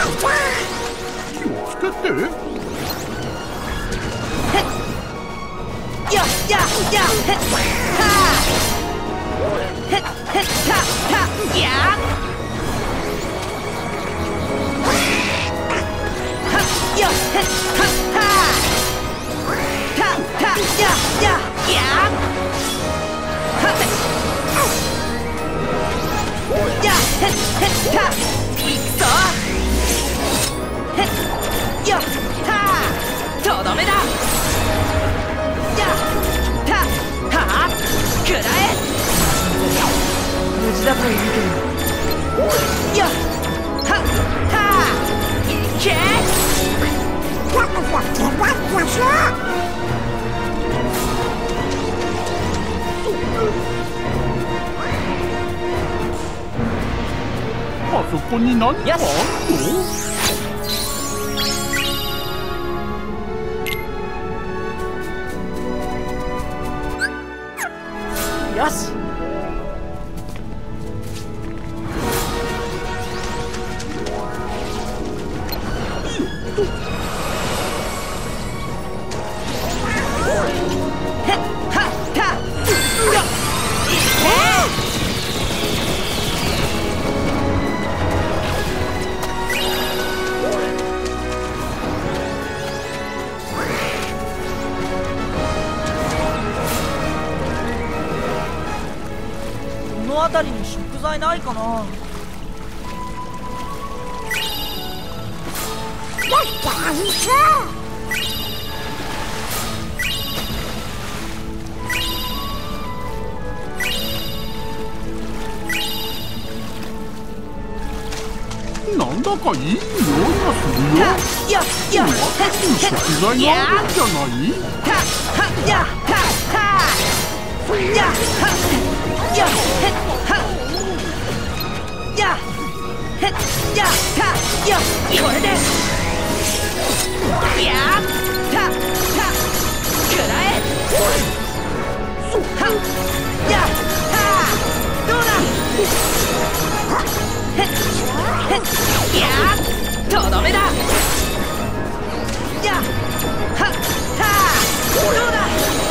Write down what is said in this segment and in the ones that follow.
気をつけて。 とどめだ。食らえ。無事だといいけど。よっはっはいけ。 あそこに何かあるの？ よし。この辺りに食材ないかな。 なんだかいい匂いがするよ。私に食材があるんじゃない？ これで食らえ。どうだ。とどめだ。どうだ。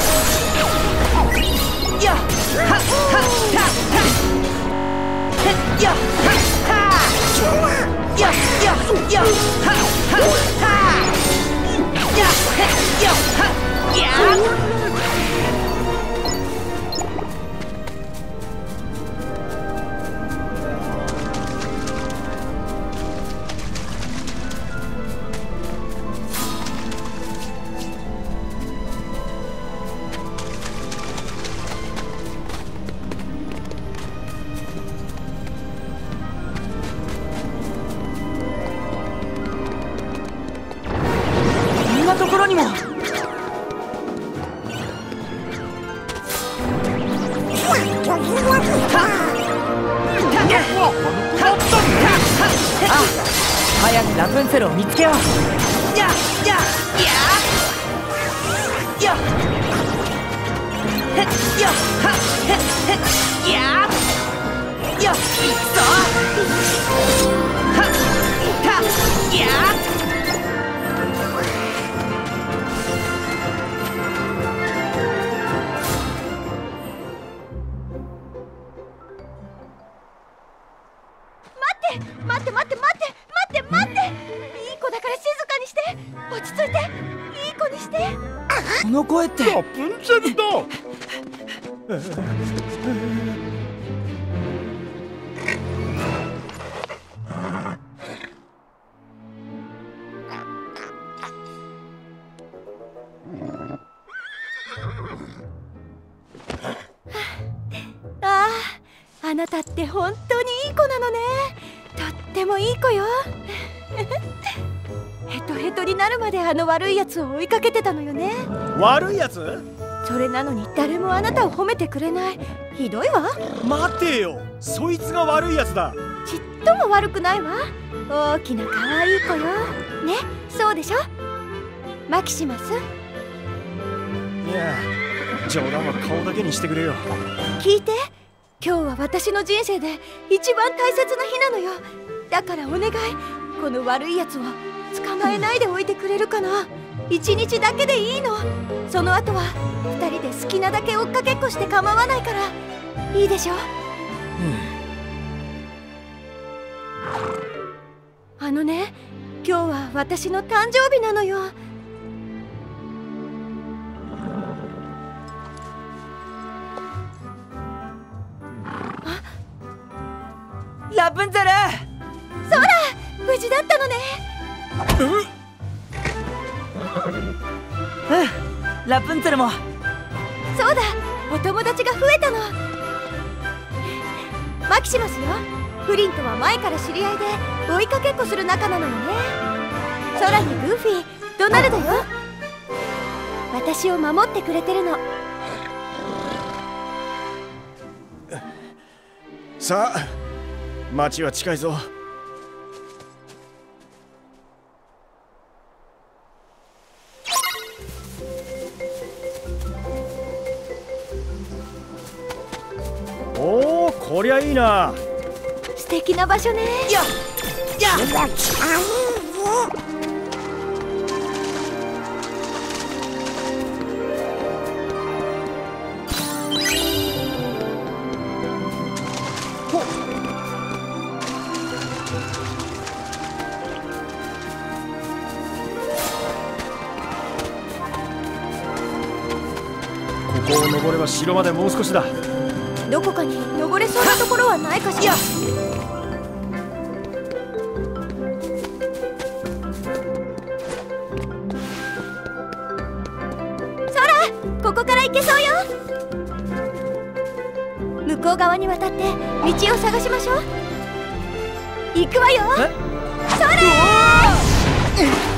こんなところにも。早くラプンツェルを見つけよう。待って。いい子だから静かにして。落ち着いて。いい子にして。この声ってラプンツェルだ。 あなたって本当にいい子なのね。とってもいい子よ。ヘトヘトになるまであの悪いやつを追いかけてたのよね。 悪いやつ？ それなのに誰もあなたを褒めてくれない。ひどいわ。 待てよ、そいつが悪いやつだ。 ちっとも悪くないわ。大きな可愛い子よね。そうでしょマキシマス。 いや、冗談は顔だけにしてくれよ。 聞いて、今日は私の人生で一番大切な日なのよ。だからお願い、 この悪いやつを捕まえないでおいてくれるかな。1日だけでいいの。その後は2人で好きなだけ追っかけっこして構わないから。いいでしょ。あのね、今日は私の誕生日なのよ。 ラプンツェル。 そうだ、無事だったのね。 ラプンツェルも。 そうだ、お友達が増えたの。マキシマスよ。フリンとは前から知り合いで追いかけっこする仲なのよね。空にグーフィー、ドナルドよ。私を守ってくれてるの。 さあ、街は近いぞ。おお、こりゃいいな。 素敵な場所ね。 やっやっ。 ここを登れば城までもう少しだ。 どこかに登れそうなところはないかしら。空、ここから行けそうよ。向こう側に渡って道を探しましょう。行くわよ。それー。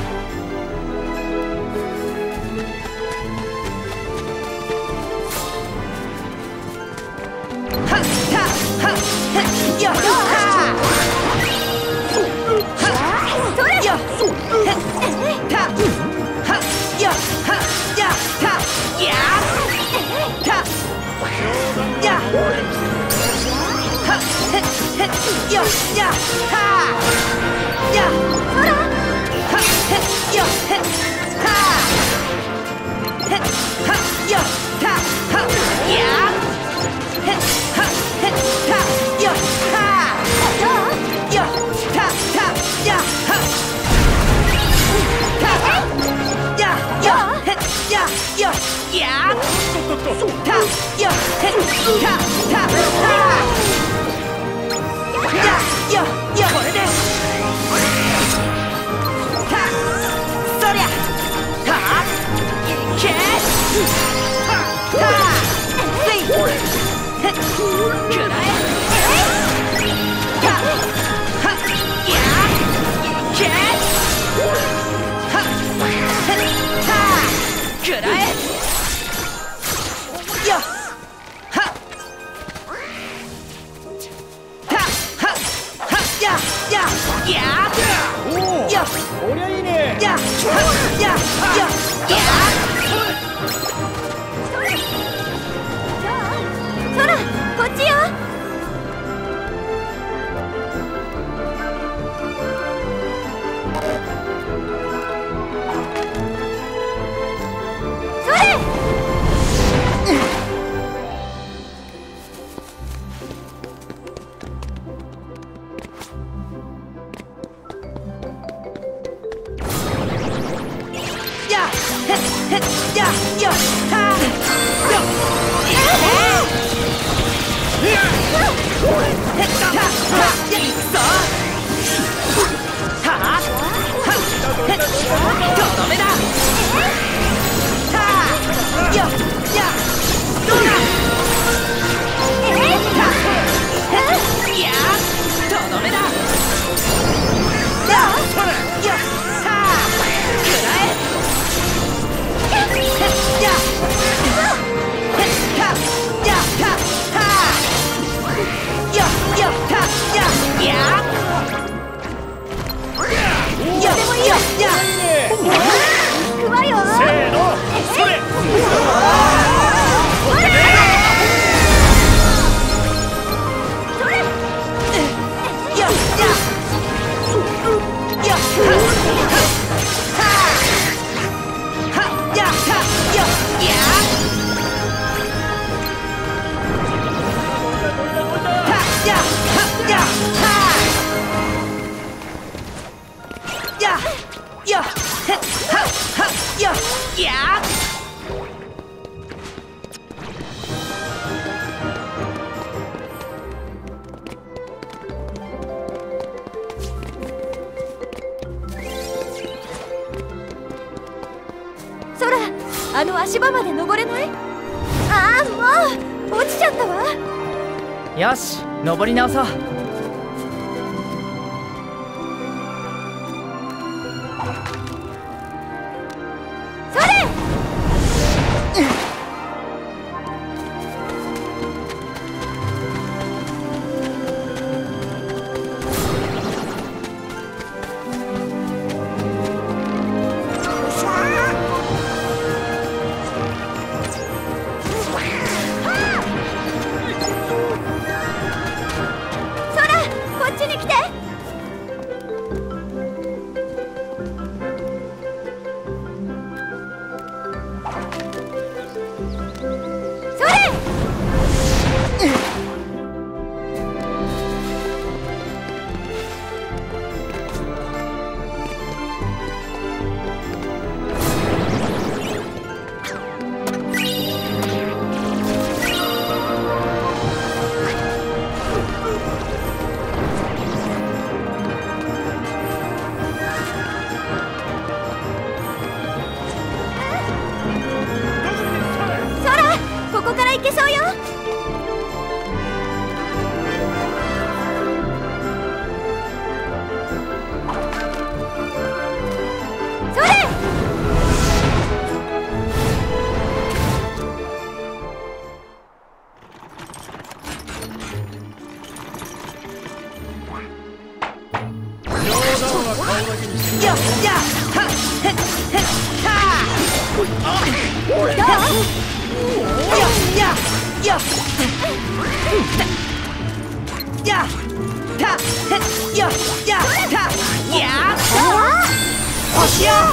おりゃいいね。 空、こっちよ。それ。 Yeah! や空、あの足場まで登れない？ああ、もう落ちちゃったわ。 よし、登り直そう。 それ！ここから行けそうよ。それ！ やっやっはっへっへっはどう？ ややややたへややたやおしや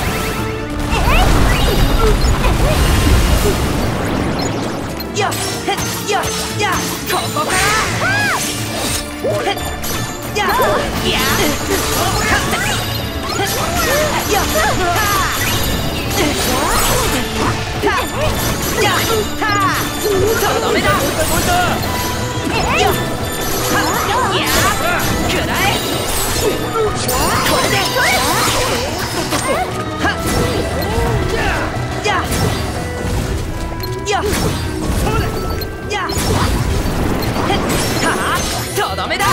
やへややここからへややややったとどめだ。よっやくらえこれではっやよっやはっとどめだ。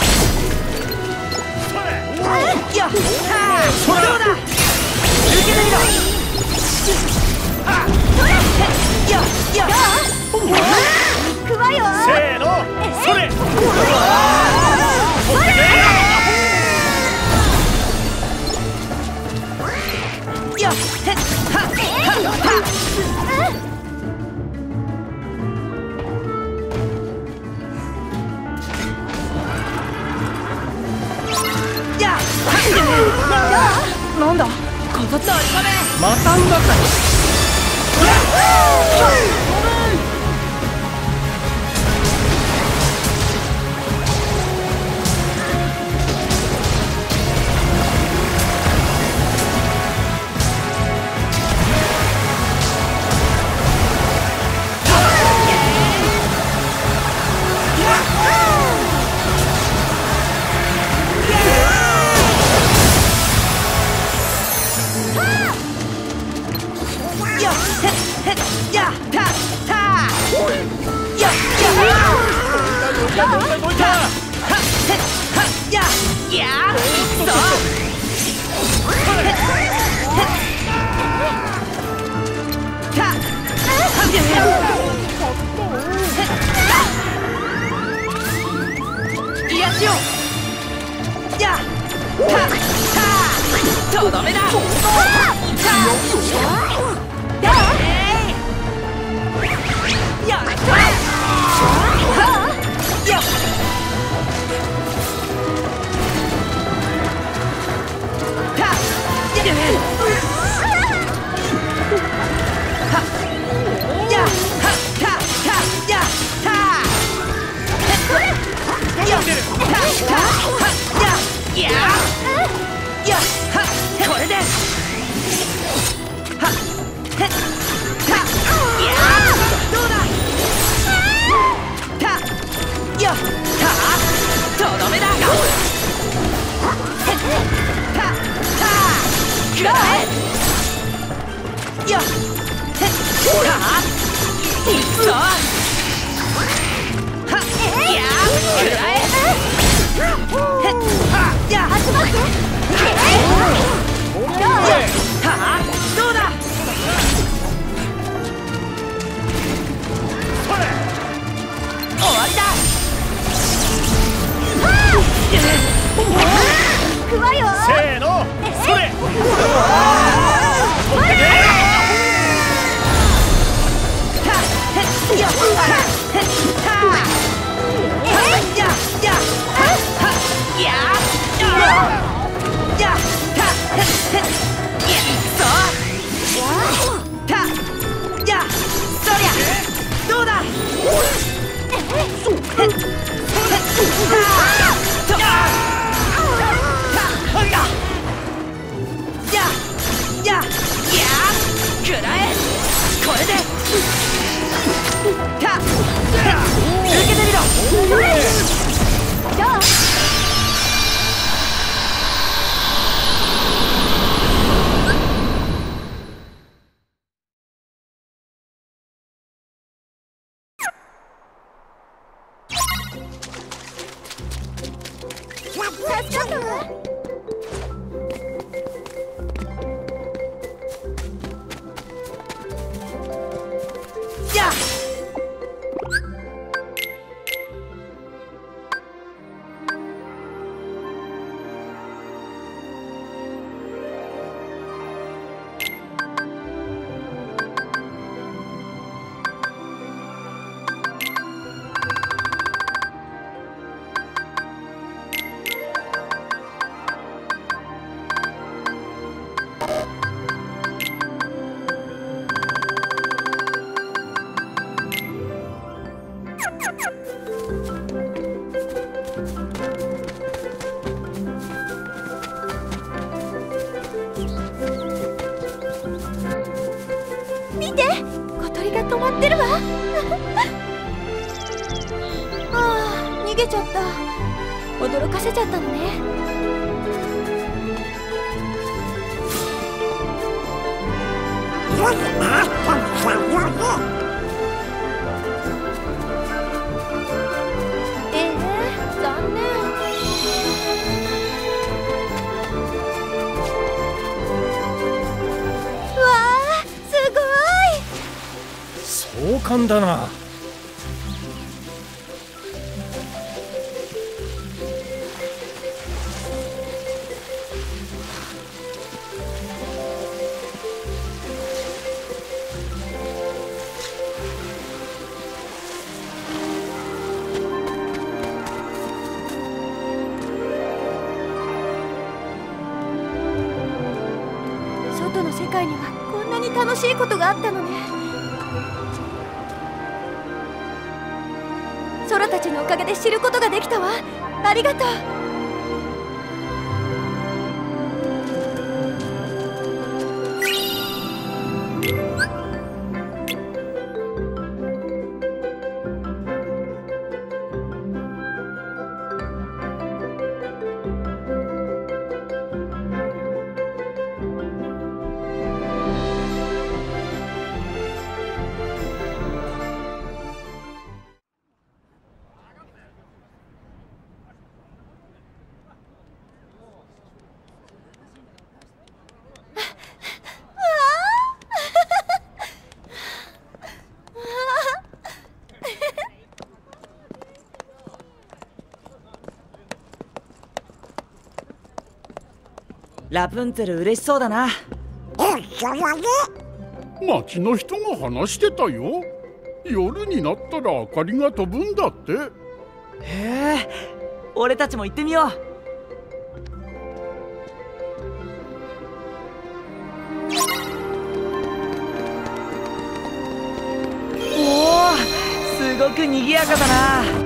よっどうだ受けてみろ。よっよっ行くわよ。 せーの、それ！ よっへっはっはっはっやっなんだ飾ったまたうまかよ。とどめだ。これではっ終わりだ。 行くわよ。 せーの、それ。 どうだ。食らえ。これで受けてみろ。 じゃあ助かったわ。見て、小鳥が止まってるわ。ああ、逃げちゃった。驚かせちゃったのね。残念。わあ、すごい。 壮観だな。 外の世界にはこんなに楽しいことがあったのね。空たちのおかげで知ることができたわ。ありがとう。 ラプンツェル嬉しそうだな。 町の人が話してたよ。夜になったら明かりが飛ぶんだって。 へえ、俺たちも行ってみよう。おお、すごく賑やかだな。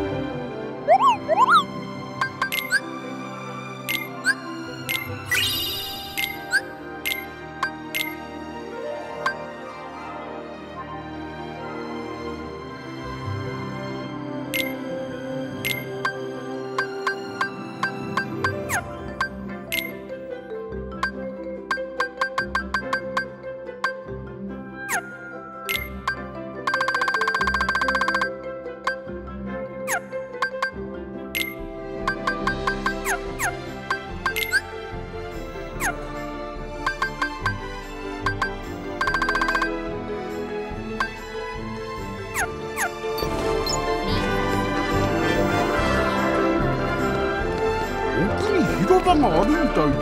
色場があるみたいだよ。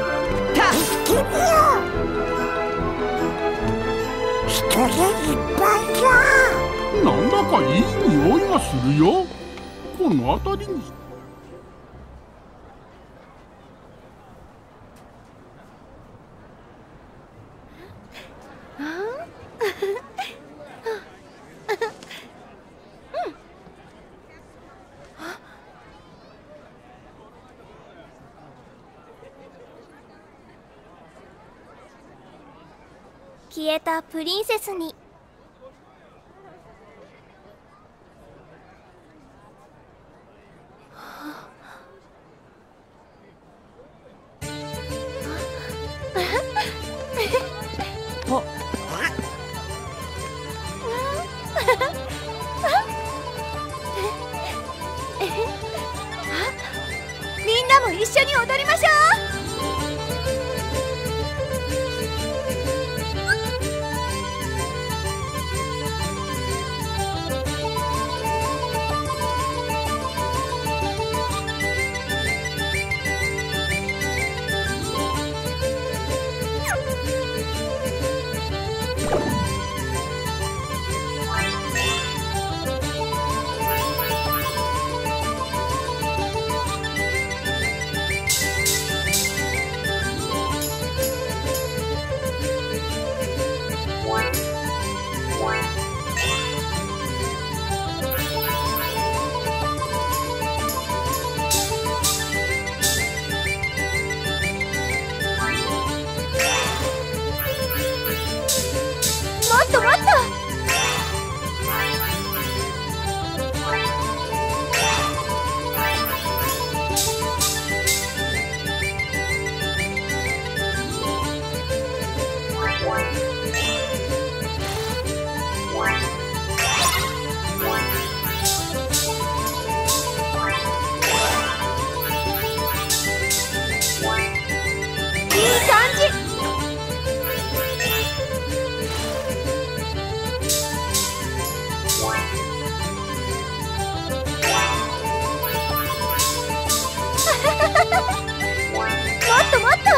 人でいっぱいじゃ。 なんだかいい匂いがするよ。この辺りに。 消えたプリンセスに。 みんなも一緒に踊りましょう。もっともっと。いい感じ。もっともっと。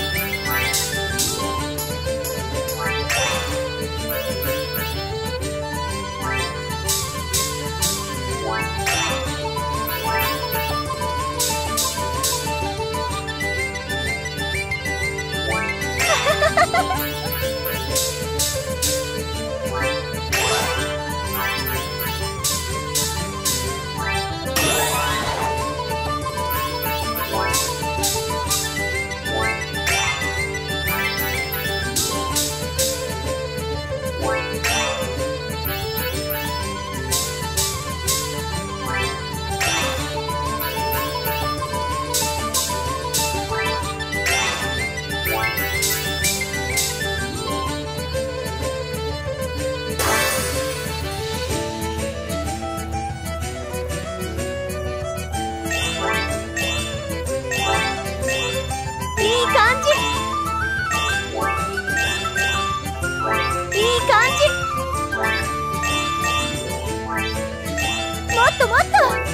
もっともっと。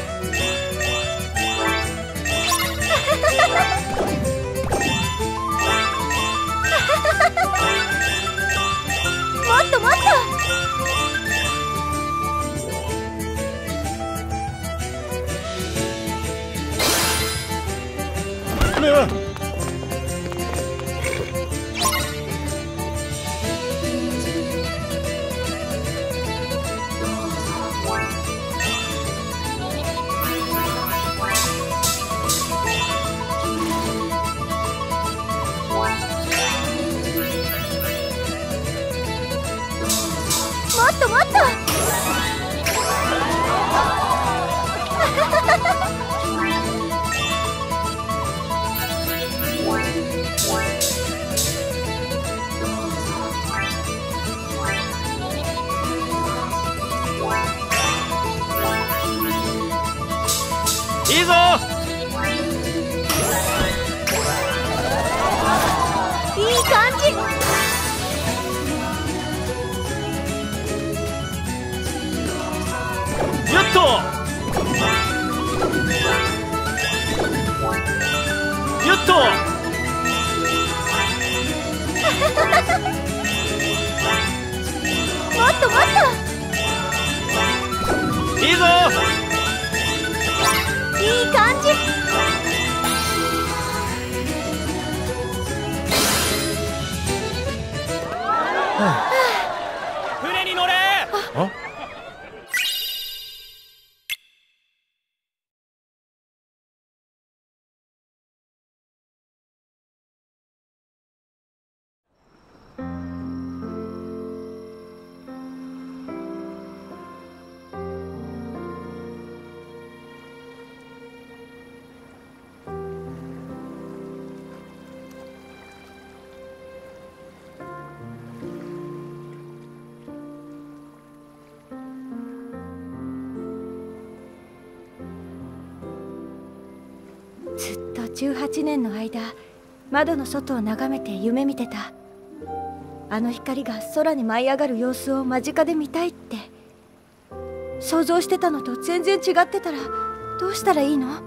もっともっと。 ねえ、 もっともっと。 いいぞ。 いい感じ。 やっと。 ュッと。 もっともっいいぞ。 といい感じ。 船に乗れ。 あ、 ずっと18年の間、窓の外を眺めて夢見てた。あの光が空に舞い上がる様子を間近で見たいって。想像してたのと全然違ってたらどうしたらいいの？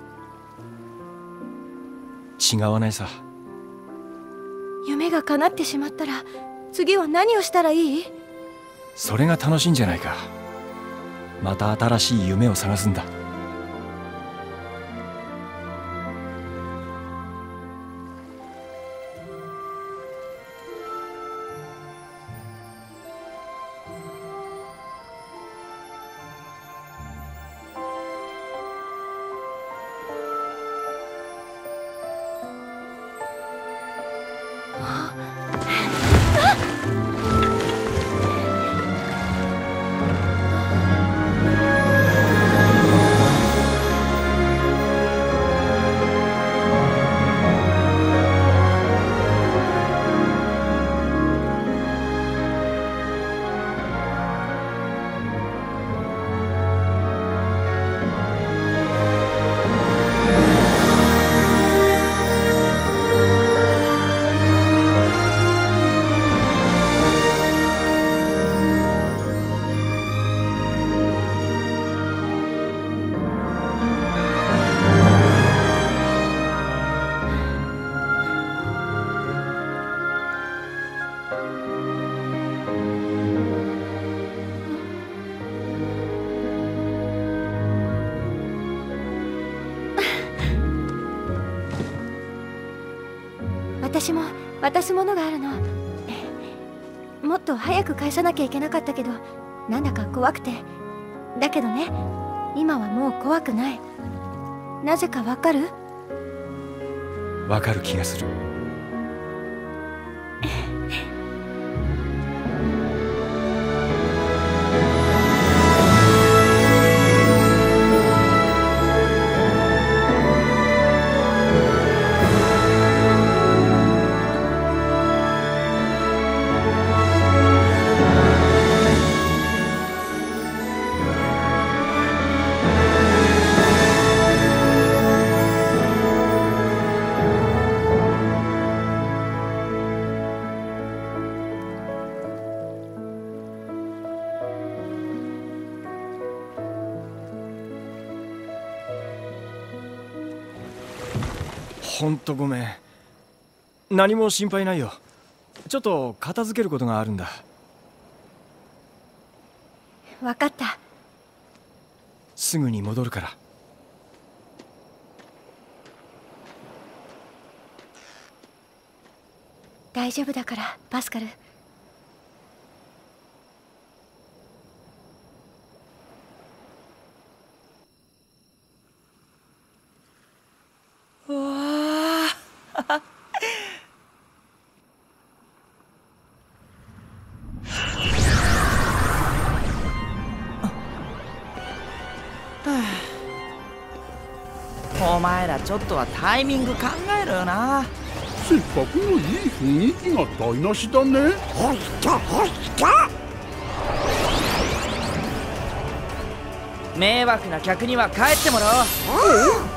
違わないさ。 夢が叶ってしまったら次は何をしたらいい？ それが楽しいんじゃないか。また新しい夢を探すんだ。 私も渡すものがあるの。もっと早く返さなきゃいけなかったけど、なんだか怖くて。だけどね、今はもう怖くない。なぜかわかる？ わかる気がする。ほんとごめん。何も心配ないよ。ちょっと片付けることがあるんだ。 わかった。 すぐに戻るから。 大丈夫だからパスカル。 うわあお前らちょっとはタイミング考えろよな。 せっかくのいい雰囲気が台無しだね。 迷惑な客には帰ってもらおう。